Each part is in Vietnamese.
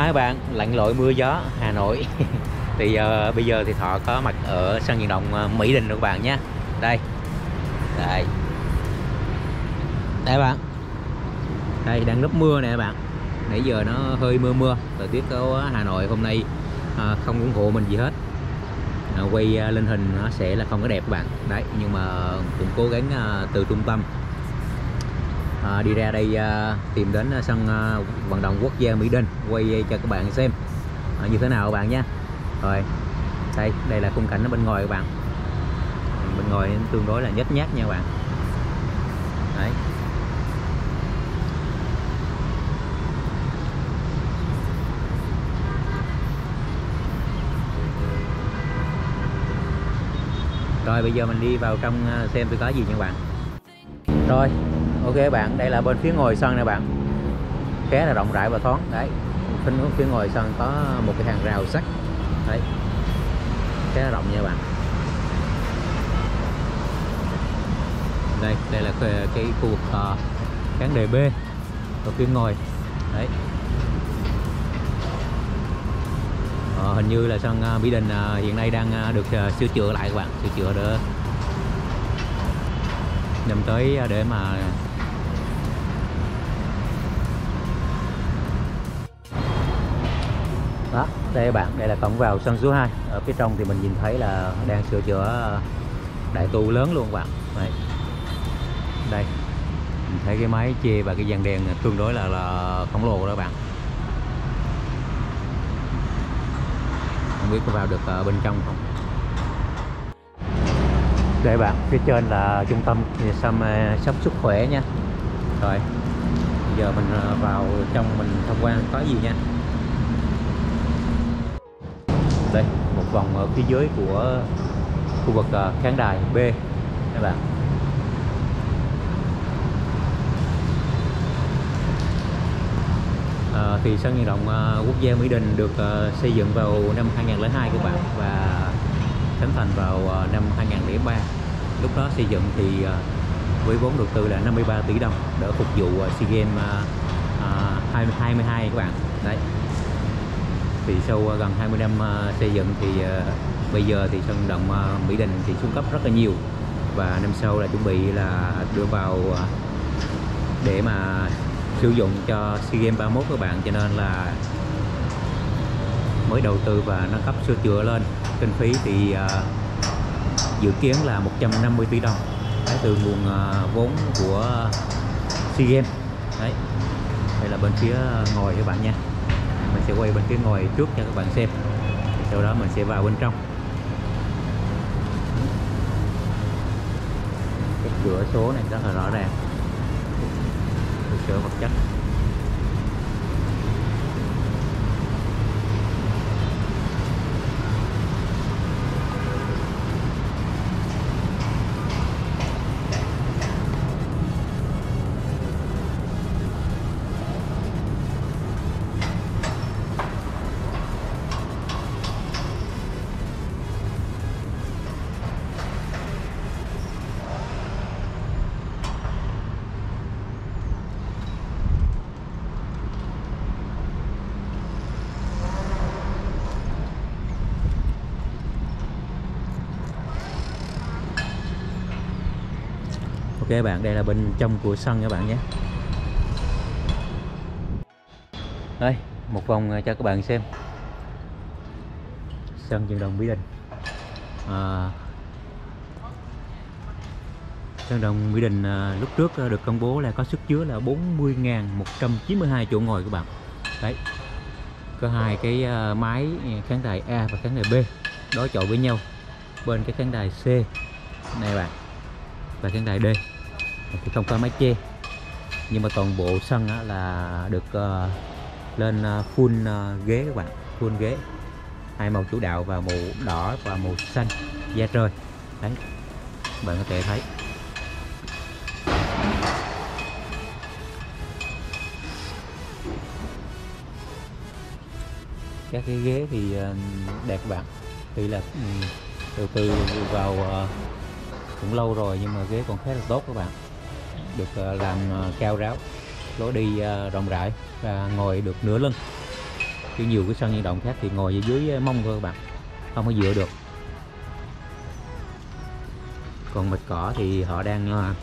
Hai bạn, lặn lội mưa gió Hà Nội. Thì bây giờ thì Thọ có mặt ở sân vận động Mỹ Đình rồi các bạn nhé. Đây, đây, đây bạn. Đây đang núp mưa nè các bạn. Nãy giờ nó hơi mưa mưa. Thời tiết của Hà Nội hôm nay không ủng hộ mình gì hết. Quay lên hình nó sẽ là không có đẹp các bạn. Đấy, nhưng mà cũng cố gắng từ trung tâm đi ra đây tìm đến sân vận động quốc gia Mỹ Đình quay cho các bạn xem như thế nào các bạn nhé. Rồi đây là khung cảnh ở bên ngoài các bạn, bên ngoài tương đối là nhếch nhác nha các bạn. Đấy, rồi bây giờ mình đi vào trong xem tôi có gì nha các bạn. Rồi ok bạn, đây là bên phía ngoài sân nè bạn, khá là rộng rãi và thoáng. Đấy, phía ngoài sân có một cái hàng rào sắt, đấy, khá là rộng nha bạn. Đây là cái khu vực khán đài B ở phía ngoài. Đấy, hình như là sân Mỹ Đình hiện nay đang được sửa chữa lại các bạn, sửa chữa để nhằm tới để mà đó. Đây các bạn, đây là cổng vào sân số 2. Ở phía trong thì mình nhìn thấy là đang sửa chữa đại tu lớn luôn các bạn. Đấy, đây mình thấy cái mái che và cái dàn đèn tương đối là khổng lồ đó các bạn. Không biết có vào được bên trong không. Đây bạn, phía trên là trung tâm chăm sóc sức khỏe nha. Rồi bây giờ mình vào trong mình tham quan có gì nha. Đây, một vòng ở phía dưới của khu vực khán đài B các bạn. Thì sân vận động quốc gia Mỹ Đình được xây dựng vào năm 2002 các bạn, và khánh thành vào năm 2003. Lúc đó xây dựng thì với vốn đầu tư là 53 tỷ đồng để phục vụ SEA Games 2022 các bạn. Đấy, thì sau gần 20 năm xây dựng thì bây giờ thì sân vận động Mỹ Đình thì xuống cấp rất là nhiều, và năm sau là chuẩn bị là đưa vào để mà sử dụng cho SEA Games 31 các bạn, cho nên là mới đầu tư và nâng cấp sửa chữa lên. Kinh phí thì dự kiến là 150 tỷ đồng, đấy, từ nguồn vốn của SEA Games. Đấy, đây là bên phía ngoài các bạn nha. Mình sẽ quay bên phía ngoài trước cho các bạn xem, sau đó mình sẽ vào bên trong. Cái cửa số này rất là rõ ràng, cơ sở vật chất. Ok bạn, đây là bên trong của sân các bạn nhé. Đây, một vòng cho các bạn xem sân vận động Mỹ Đình. Sân vận động Mỹ Đình lúc trước được công bố là có sức chứa là 40.192 chỗ ngồi các bạn. Đấy, có hai cái mái khán đài A và khán đài B đối chọi với nhau. Bên cái khán đài C này bạn và khán đài D thì không có mái che, nhưng mà toàn bộ sân là được lên full ghế các bạn, full ghế, hai màu chủ đạo và màu đỏ và màu xanh da trời. Đấy, bạn có thể thấy các cái ghế thì đẹp bạn. Thì là đầu tư vào cũng lâu rồi, nhưng mà ghế còn khá là tốt các bạn, được làm cao ráo, lối đi rộng rãi và ngồi được nửa lưng. chứ nhiều cái sân vận động khác thì ngồi ở dưới mông thôi các bạn, không có dựa được. Còn mịch cỏ thì họ đang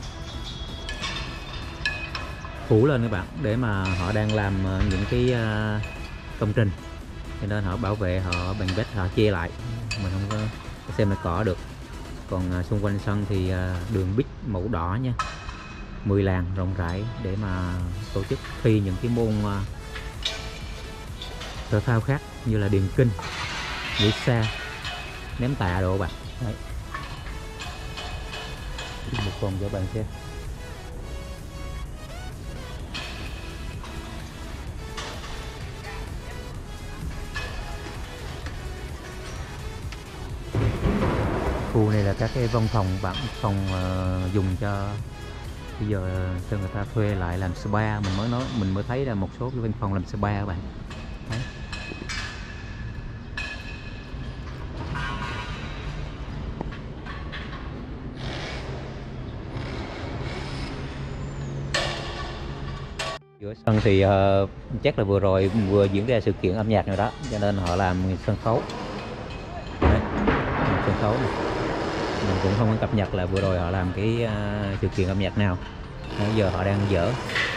phủ lên các bạn, để mà họ đang làm những cái công trình, cho nên họ bảo vệ, họ bằng vách họ che lại, mình không có xem mịch cỏ được. Còn xung quanh sân thì đường bích màu đỏ nha, 10 làn rộng rãi để mà tổ chức thi những cái môn thể thao khác như là điền kinh, nhảy xa, ném tạ đồ bạn. Đấy. Một vòng cho bạn xem. Khu này là các cái văn phòng bạn, phòng dùng cho bây giờ cho người ta thuê lại làm spa. Mình mới thấy là một số cái văn phòng làm spa các bạn. Đấy. Giữa sân thì chắc là vừa diễn ra sự kiện âm nhạc nào đó, cho nên họ làm sân khấu. Đấy, sân khấu này. Mình cũng không có cập nhật là vừa rồi họ làm cái sự kiện âm nhạc nào. Bây giờ họ đang dở.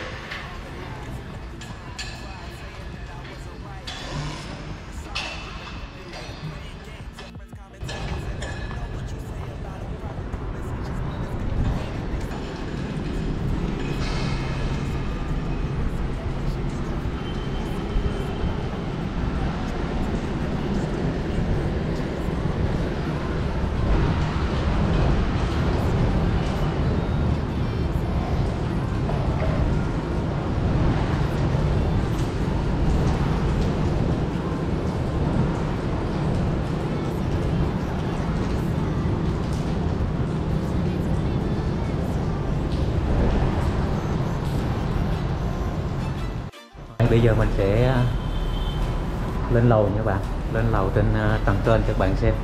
Bây giờ mình sẽ lên lầu nha các bạn, lên lầu trên tầng trên cho các bạn xem.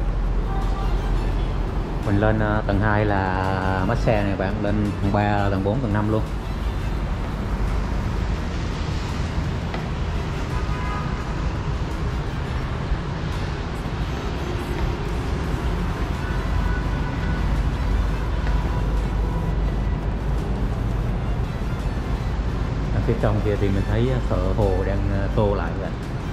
Mình lên tầng 2 là massage này các bạn, lên tầng 3, tầng 4, tầng 5 luôn. Phía trong kia thì mình thấy thợ hồ đang tô lại vậy.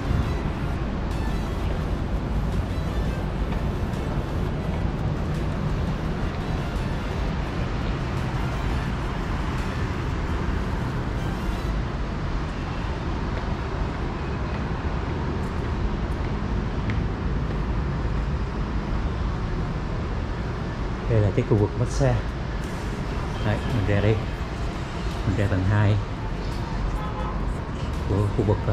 Đây là cái khu vực massage. Đấy, mình ra đây, mình ra tầng 2 của khu vực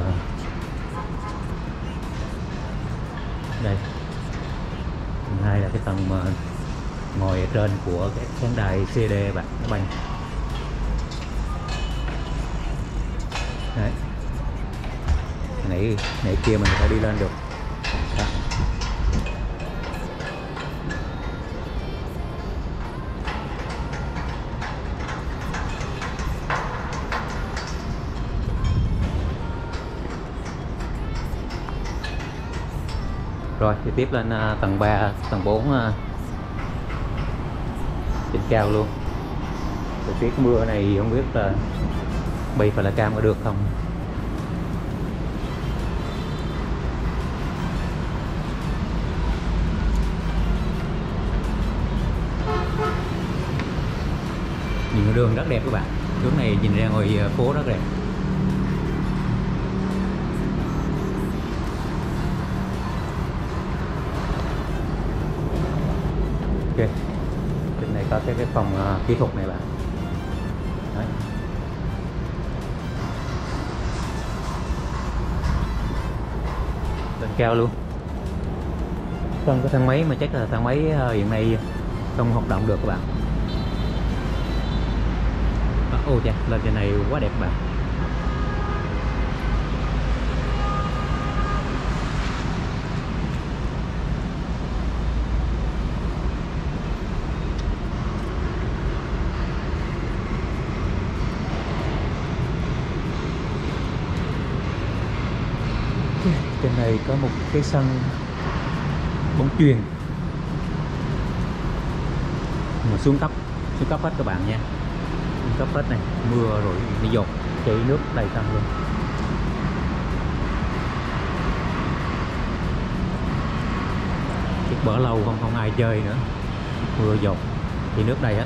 đây. Tầng 2 là cái tầng mà ngồi ở trên của cái khán đài CD bạn, các bạn. Đấy, nãy kia mình phải đi lên được. Đó. Rồi thì tiếp lên tầng 3, tầng 4 trên cao luôn. Thời tiết mưa này không biết là bay phải là cam có được không. Nhìn đường rất đẹp các bạn, hướng này nhìn ra ngoài phố rất đẹp. Ok, trên này có cái phòng kỹ thuật này bạn. Đấy. Lên cao luôn. Không có thang máy mà chắc là thang máy hiện nay không hoạt động được các bạn. Ôi chà, lên trên này quá đẹp bạn. Trong này có một cái sân bóng chuyền mà xuống cấp hết các bạn nha, xuống cấp hết này, mưa rồi bị dột chảy nước đầy sân luôn. Chắc bữa lâu không ai chơi nữa, mưa dột thì nước đầy hết.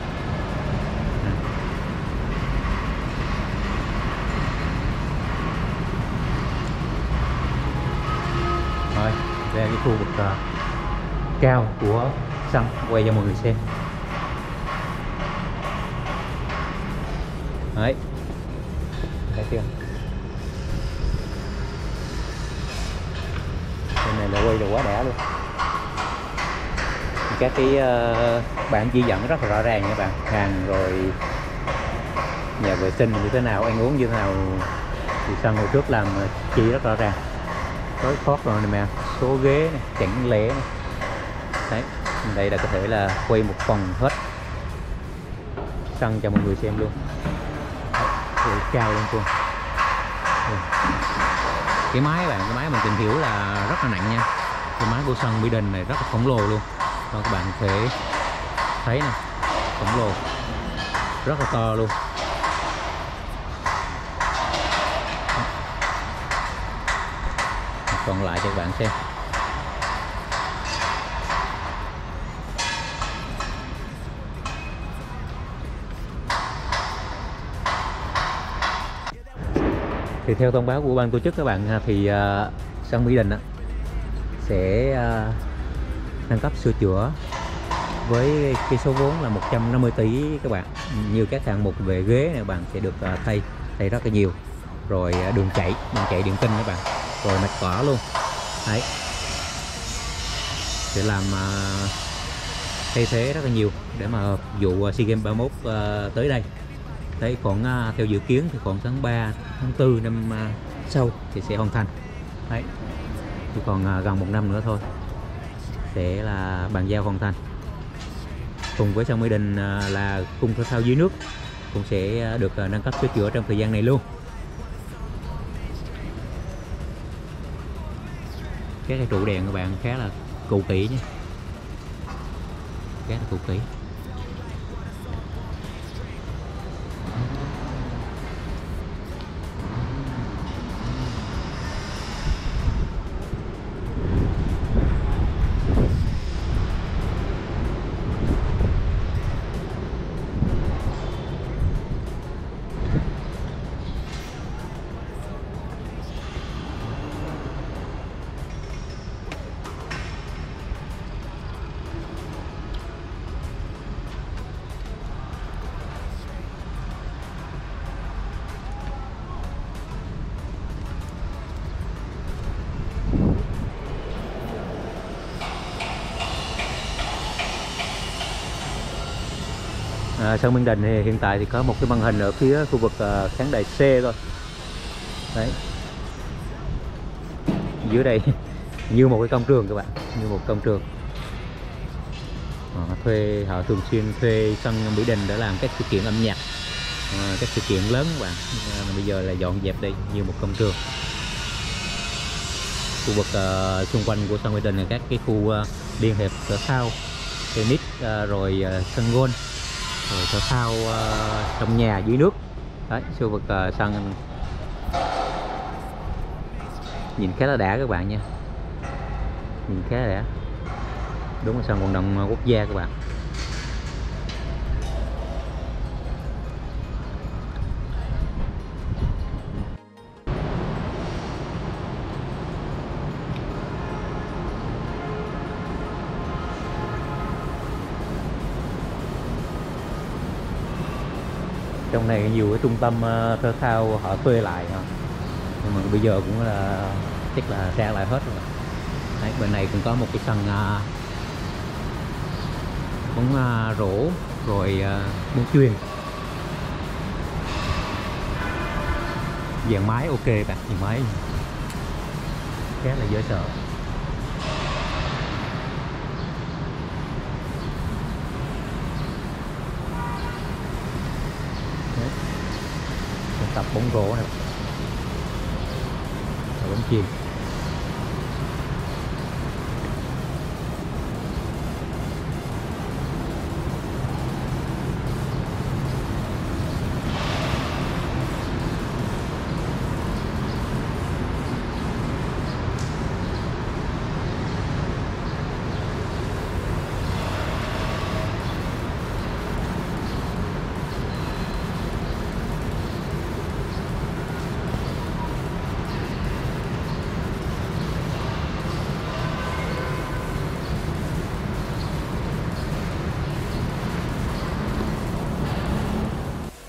Rồi đây là cái khu vực cao của sân, quay cho mọi người xem. Đấy, thấy chưa? Bên này là quay được quá đã luôn. Các cái bảng chỉ dẫn rất là rõ ràng nha các bạn, hàng rồi nhà vệ sinh như thế nào, ăn uống như thế nào, thì sân hồi trước làm chỉ rất rõ ràng. Có khót rồi này mà, số ghế này, chẳng lẽ này. Đấy, đây là có thể là quay một phần hết sân cho mọi người xem luôn. Đấy, cao lên luôn. Cái máy bạn, cái máy mình tìm hiểu là rất là nặng nha. Cái máy của sân Mỹ Đình này rất là khổng lồ luôn. Và các bạn có thể thấy nè, khổng lồ, rất là to luôn. Còn lại cho các bạn xem. Thì theo thông báo của ban tổ chức các bạn, thì sân Mỹ Đình sẽ nâng cấp sửa chữa với cái số vốn là 150 tỷ các bạn. Như các hạng mục về ghế này các bạn sẽ được thay rất là nhiều. Rồi đường chạy điện tinh các bạn, rồi mặt cỏ luôn. Đấy, sẽ làm thay thế rất là nhiều để mà phục vụ SEA Games 31 tới đây. Đấy, khoảng theo dự kiến thì khoảng tháng 3, tháng 4 năm sau thì sẽ hoàn thành. Đấy, chỉ còn gần 1 năm nữa thôi sẽ là bàn giao hoàn thành. Cùng với sân Mỹ Đình là cung thể thao dưới nước cũng sẽ được nâng cấp sửa chữa trong thời gian này luôn. Các cái trụ đèn các bạn khá là cũ kỹ nhé, khá là cũ kỹ. Sân Mỹ Đình thì hiện tại thì có một cái màn hình ở phía khu vực khán đài C thôi. Đấy, dưới đây như một cái công trường các bạn, như một công trường. Họ thường xuyên thuê sân Mỹ Đình để làm các sự kiện âm nhạc, các sự kiện lớn các bạn. Bây giờ là dọn dẹp đây như một công trường. Khu vực xung quanh của sân Mỹ Đình là các cái khu liên hiệp thể thao, tennis, rồi sân golf, rồi thể thao trong nhà dưới nước. Đấy, khu vực sân nhìn khá là đã các bạn nha, nhìn khá là đã, đúng là sân vận động quốc gia các bạn. Trong này nhiều cái trung tâm thể thao họ thuê lại, nhưng mà bây giờ cũng là chắc là ra lại hết rồi. Đấy, bên này cũng có một cái sân bóng rổ, rồi bóng chuyền, dàn máy ok bạn, dàn máy khá là dễ sợ. Tập bóng rổ này, bóng chuyền.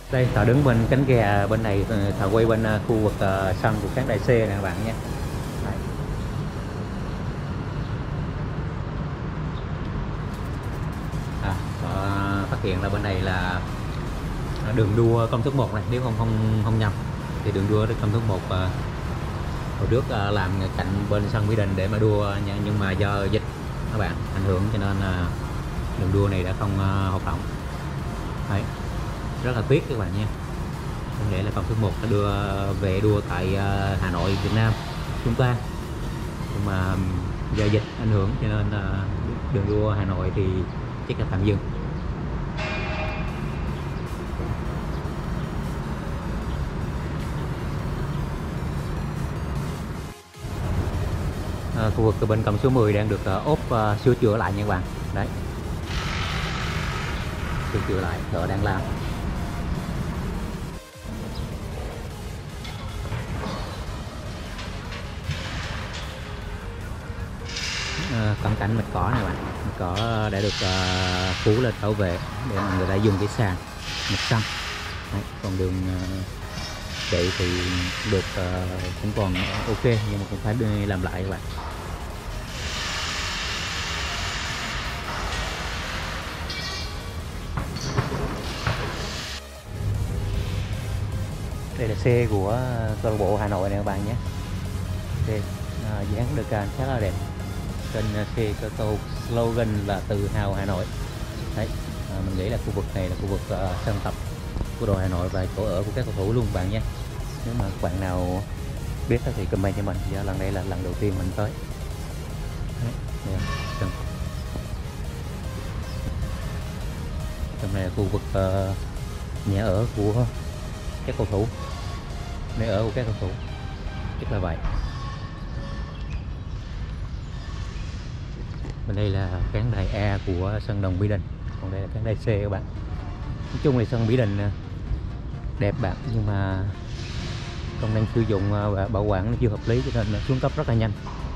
Đây Thọ đứng bên cánh gà bên này, Thọ quay bên khu vực sân của khán đài C nè các bạn nhé. Đấy. Thọ phát hiện là bên này là đường đua công thức 1 này, nếu không nhầm thì đường đua công thức 1 hồi trước làm cạnh bên sân Mỹ Đình để mà đua, nhưng mà do dịch các bạn ảnh hưởng cho nên đường đua này đã không hoạt động. Đấy, rất là tiếc các bạn nha. Không lẽ là công thức 1 nó đưa về đua tại Hà Nội Việt Nam chúng ta, nhưng mà do dịch ảnh hưởng cho nên đường đua Hà Nội thì chắc là tạm dừng. Khu vực bên cầm số 10 đang được ốp sửa chữa lại nha các bạn. Đấy, sửa chữa lại, thợ đang làm. Cận cảnh mạch cỏ này bạn, mạch cỏ đã được phủ lên bảo vệ để mà người ta dùng cái sàn mạch xanh. Đấy, còn đường chạy thì được cũng còn ok, nhưng mà cũng phải đi làm lại các bạn. Đây là xe của câu lạc bộ Hà Nội này các bạn nhé. Xe dáng được khá là đẹp. Trên xe có câu slogan là tự hào Hà Nội. Đấy, mình nghĩ là khu vực này là khu vực sân tập của đội Hà Nội và chỗ ở của các cầu thủ luôn các bạn nhé. Nếu mà các bạn nào biết thì comment cho mình, do lần đây là lần đầu tiên mình tới. Đấy, trong này là khu vực nhà ở của các cầu thủ, nơi ở của các cầu thủ, chắc là vậy. Bên đây là khán đài A của sân Đồng Mỹ Đình, còn đây là khán đài C các bạn. Nói chung là sân Mỹ Đình đẹp bạn, nhưng mà công năng sử dụng và bảo quản nó chưa hợp lý, cho nên nó xuống cấp rất là nhanh.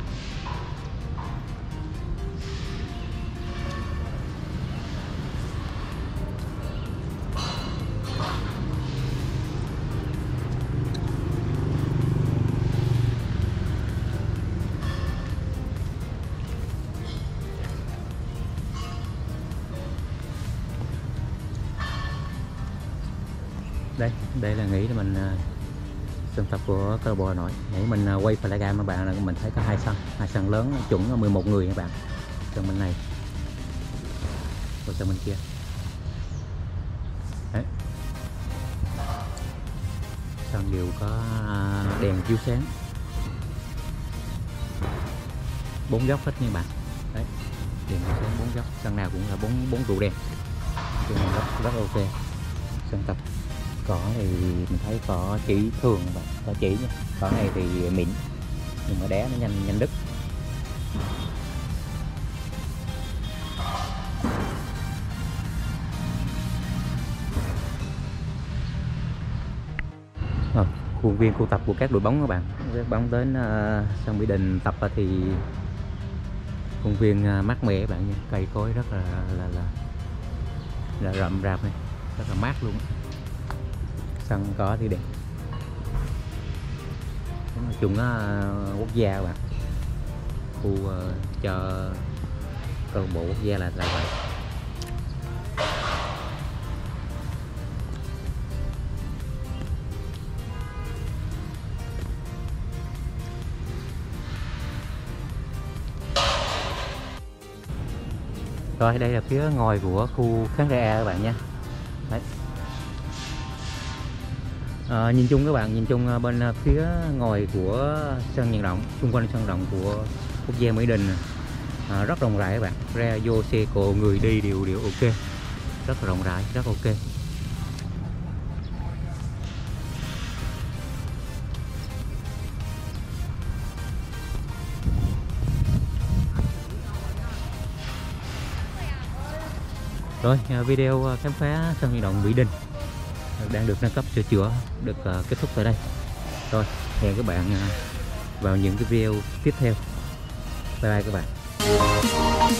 Đây là nghĩ là mình sân tập của câu lạc bộ Hà Nội. Nãy mình quay flycam các bạn là mình thấy có hai sân lớn chuẩn 11 người các bạn. Sân bên này, và sân bên kia. Đấy, sân đều có đèn chiếu sáng, 4 góc hết nha các bạn. Đấy, đèn chiếu sáng 4 góc, sân nào cũng là 4 trụ đèn, rất ok. Sân tập cỏ thì mình thấy cỏ chỉ thường và cỏ chỉ nha, cỏ này thì mịn nhưng mà đá nó nhanh đứt. Khuôn viên khu tập của các đội bóng các bạn. Các bóng đến sân Mỹ Đình tập thì khuôn viên mát mẻ các bạn nha, cây cối rất là rậm rạp này, rất là mát luôn. Sân có thì đẹp. Nói chung nó quốc gia các bạn, khu cho câu lạc bộ quốc gia là vậy. Rồi đây là phía ngoài của khu khán đài A các bạn nha. Đấy. Nhìn chung các bạn, nhìn chung bên phía ngoài của sân vận động, xung quanh sân vận động của quốc gia Mỹ Đình rất rộng rãi các bạn, ra vô xe cộ người đi đều ok, rất là rộng rãi, rất ok. Rồi video khám phá sân vận động Mỹ Đình đang được nâng cấp sửa chữa được kết thúc tại đây. Rồi hẹn các bạn vào những cái video tiếp theo. Bye bye các bạn.